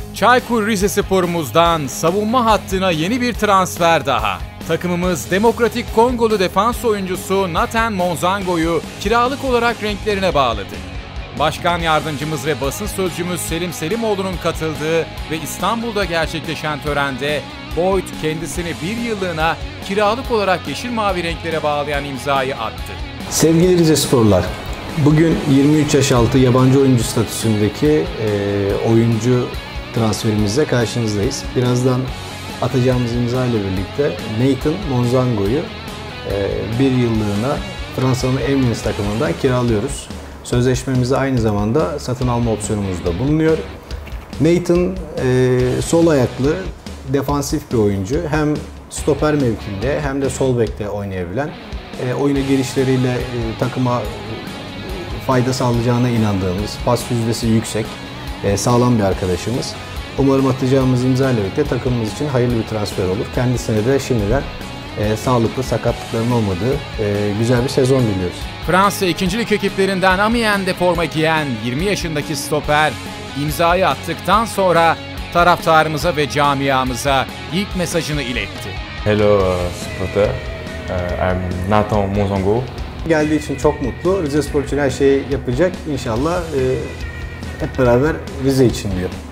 Çaykur Rizespor'umuzdan savunma hattına yeni bir transfer daha. Takımımız Demokratik Kongolu defans oyuncusu Nathan Monzango'yu kiralık olarak renklerine bağladı. Başkan yardımcımız ve basın sözcümüz Selim Selimoğlu'nun katıldığı ve İstanbul'da gerçekleşen törende Boyd kendisini bir yıllığına kiralık olarak yeşil mavi renklere bağlayan imzayı attı. Sevgili Rizesporlar, bugün 23 yaş altı yabancı oyuncu statüsündeki oyuncu transferimizle karşınızdayız. Birazdan atacağımız imza ile birlikte Nathan Monzango'yu bir yıllığına Fransa'nın Amiens takımından kiralıyoruz. Sözleşmemizde aynı zamanda satın alma opsiyonumuz da bulunuyor. Nathan sol ayaklı, defansif bir oyuncu. Hem stoper mevkinde hem de sol bekte oynayabilen, oyuna girişleriyle takıma fayda sağlayacağına inandığımız, pas yüzdesi yüksek, sağlam bir arkadaşımız. Umarım atacağımız imza ile birlikte takımımız için hayırlı bir transfer olur. Kendisine de şimdiden sağlıklı, sakatlıkların olmadığı güzel bir sezon diliyoruz. Fransa 2. Lig ekiplerinden Amiens'de forma giyen 20 yaşındaki stoper imzayı attıktan sonra taraftarımıza ve camiamıza ilk mesajını iletti. Hello supporter, I'm Nathan Monzango. Geldiği için çok mutlu. Rizespor için her şeyi yapacak. İnşallah hep beraber Rize için diyor.